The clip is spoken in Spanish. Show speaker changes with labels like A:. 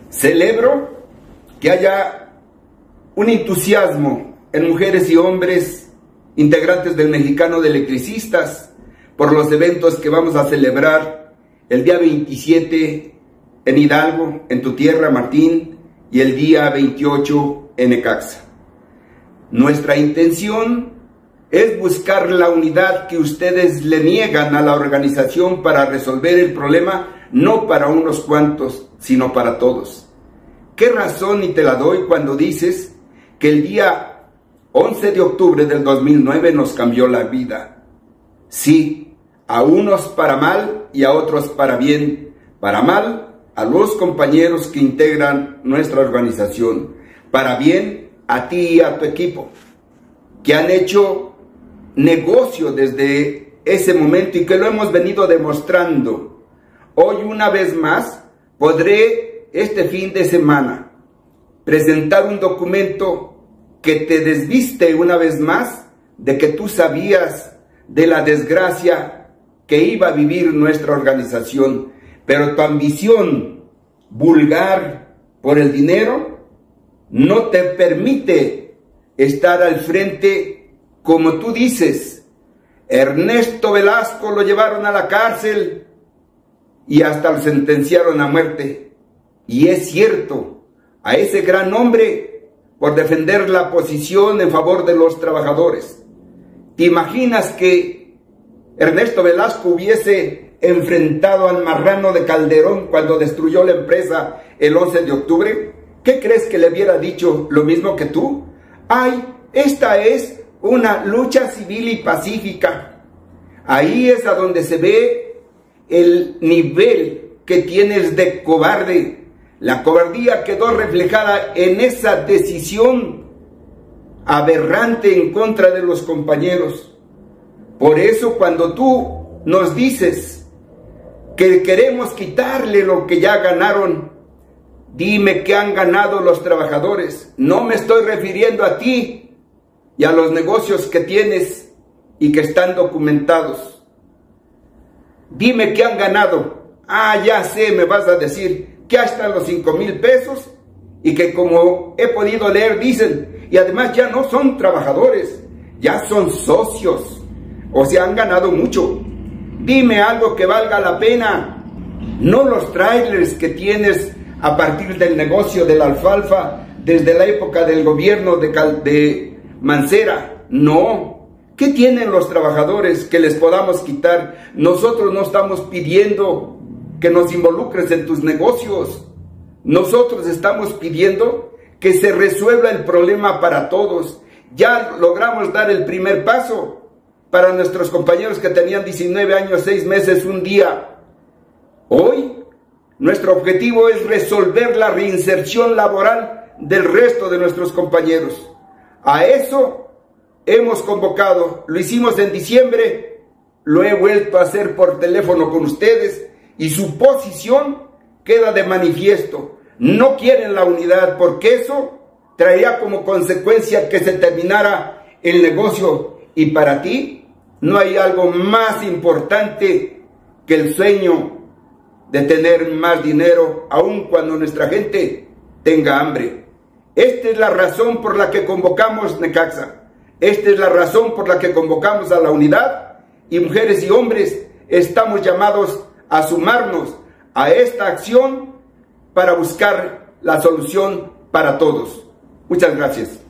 A: Celebro que haya un entusiasmo en mujeres y hombres integrantes del Mexicano de Electricistas por los eventos que vamos a celebrar el día 27 en Hidalgo, en tu tierra, Martín, y el día 28 en Necaxa. Nuestra intención es buscar la unidad que ustedes le niegan a la organización para resolver el problema, no para unos cuantos, sino para todos. ¿Qué razón y te la doy cuando dices que el día 11 de octubre del 2009 nos cambió la vida? Sí, a unos para mal y a otros para bien. Para mal, a los compañeros que integran nuestra organización. Para bien, a ti y a tu equipo, que han hecho negocio desde ese momento y que lo hemos venido demostrando. Hoy, una vez más, podré este fin de semana presentar un documento que te desviste una vez más de que tú sabías de la desgracia que iba a vivir nuestra organización, pero tu ambición vulgar por el dinero no te permite estar al frente. Como tú dices, Ernesto Velasco lo llevaron a la cárcel y hasta lo sentenciaron a muerte. Y es cierto, a ese gran hombre por defender la posición en favor de los trabajadores. ¿Te imaginas que Ernesto Velasco hubiese enfrentado al marrano de Calderón cuando destruyó la empresa el 11 de octubre? ¿Qué crees que le hubiera dicho lo mismo que tú? ¡Ay, esta es una lucha civil y pacífica! Ahí es a donde se ve el nivel que tienes de cobarde. La cobardía quedó reflejada en esa decisión aberrante en contra de los compañeros. Por eso, cuando tú nos dices que queremos quitarle lo que ya ganaron, dime qué han ganado los trabajadores. No me estoy refiriendo a ti y a los negocios que tienes y que están documentados. Dime qué han ganado. Ah, ya sé, me vas a decir que hasta los 5,000 pesos y que, como he podido leer, dicen, y además ya no son trabajadores, ya son socios. O sea, han ganado mucho. Dime algo que valga la pena. No los trailers que tienes a partir del negocio de la alfalfa desde la época del gobierno de Mancera. No. ¿Qué tienen los trabajadores que les podamos quitar? Nosotros no estamos pidiendo que nos involucres en tus negocios. Nosotros estamos pidiendo que se resuelva el problema para todos. Ya logramos dar el primer paso para nuestros compañeros que tenían 19 años, 6 meses, un día. Hoy, nuestro objetivo es resolver la reinserción laboral del resto de nuestros compañeros. A eso hemos convocado. Lo hicimos en diciembre, lo he vuelto a hacer por teléfono con ustedes y su posición queda de manifiesto. No quieren la unidad porque eso traería como consecuencia que se terminara el negocio. Y para ti no hay algo más importante que el sueño de tener más dinero, aun cuando nuestra gente tenga hambre. Esta es la razón por la que convocamos Necaxa. Esta es la razón por la que convocamos a la unidad, y mujeres y hombres estamos llamados a sumarnos a esta acción para buscar la solución para todos. Muchas gracias.